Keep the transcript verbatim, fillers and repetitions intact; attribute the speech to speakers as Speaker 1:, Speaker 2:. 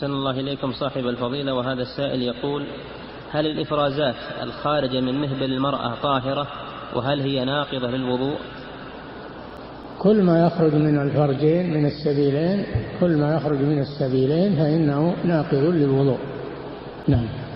Speaker 1: أحسن الله إليكم صاحب الفضيلة. وهذا السائل يقول: هل الإفرازات الخارجة من مهبل المرأة طاهرة؟ وهل هي ناقضة للوضوء؟
Speaker 2: كل ما يخرج من الفرجين من السبيلين كل ما يخرج من السبيلين فإنه ناقض للوضوء. نعم.